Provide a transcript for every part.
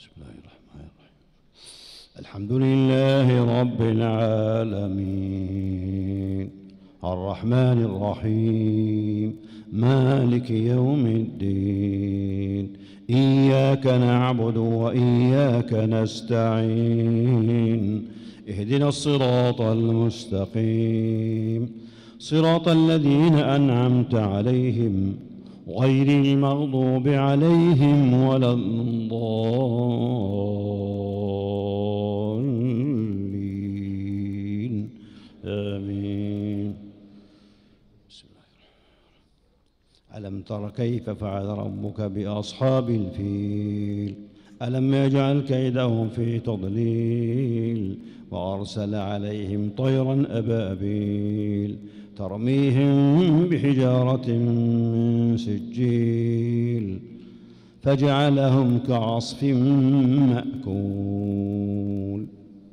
بسم الله الرحمن الرحيم. الحمد لله رب العالمين الرحمن الرحيم مالك يوم الدين إياك نعبد وإياك نستعين اهدنا الصراط المستقيم صراط الذين أنعمت عليهم غير المغضوب عليهم ولا الضالين آمين. بسم الله الرحمن الرحيم. ألم تر كيف فعل ربك بأصحاب الفيل ألم يجعل كيدهم في تضليل وأرسل عليهم طيرا أبابيل ترميهم بحجارة من سجيل فجعلهم كعصف مأكول.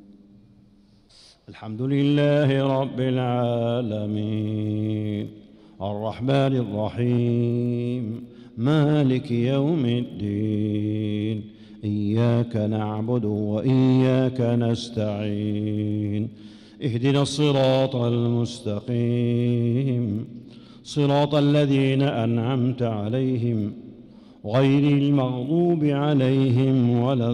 الحمد لله رب العالمين الرحمن الرحيم مالك يوم الدين إياك نعبد وإياك نستعين اهدنا الصراط المستقيم صراط الذين أنعمت عليهم غير المغضوب عليهم ولا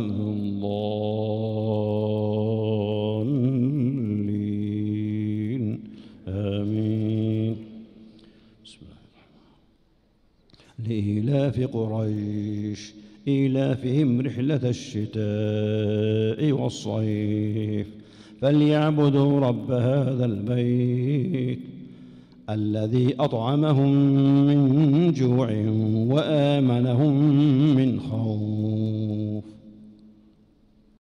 الضالين آمين. بسم الله الرحمن الرحيم. لإيلاف قريش إيلافهم رحلة الشتاء والصيف فليعبدوا رب هذا البيت الذي أطعمهم من جوع وآمنهم من خوف.